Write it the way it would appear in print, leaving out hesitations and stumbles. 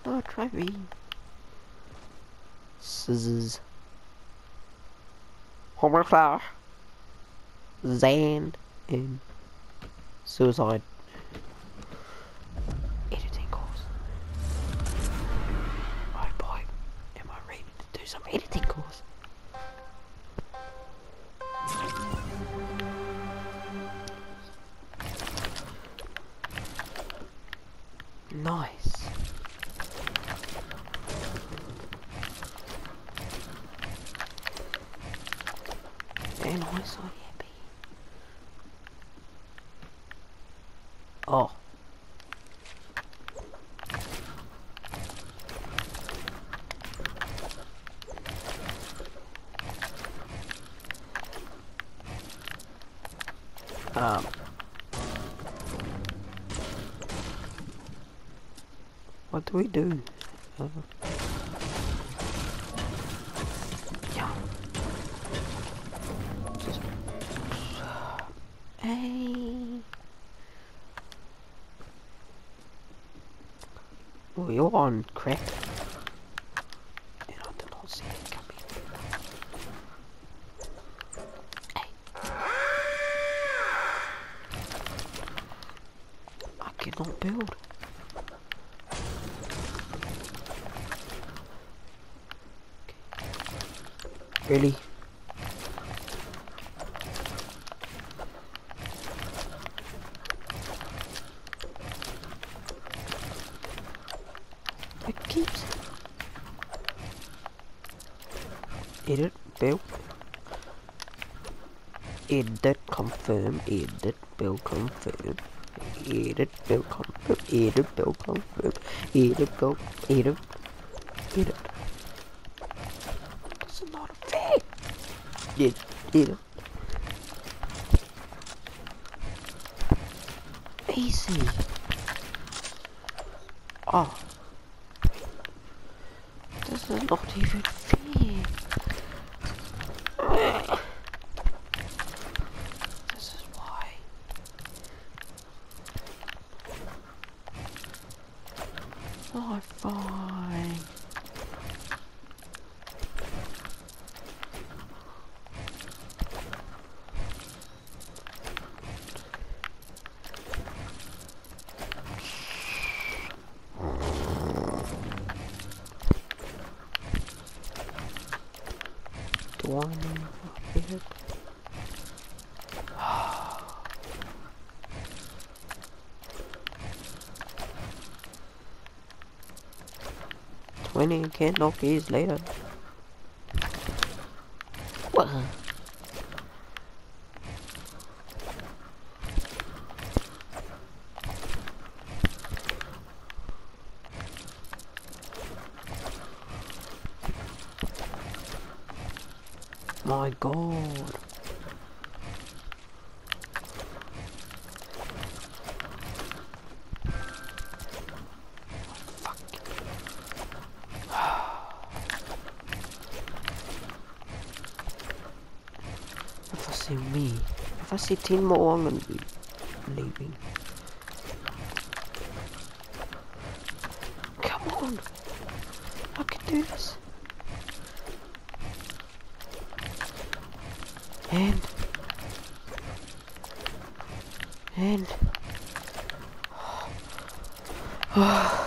Oh, try me. Scissors. Homer Claw. Zan. And suicide. Editing course. Oh boy. Am I ready to do some editing course? Nice. And I so happy. Oh. What do we do? Yeah. Just... Hey. Oh, you're on crack. And I did not see it coming. Hey. I cannot build. Really? It keeps... Edit, build. Edit, confirm, edit, build, confirm. Edit, build, confirm, edit, build, confirm. Edit, build, edit, edit. That's not a fact. Edit. Easy. Oh. This is not even fair. This is why. Oh, fine. Do I know what it? 20 can't knock keys later. What? My god. If I see me, if I see 10 more, I'm gonna be leaving. Come on, I can do this. And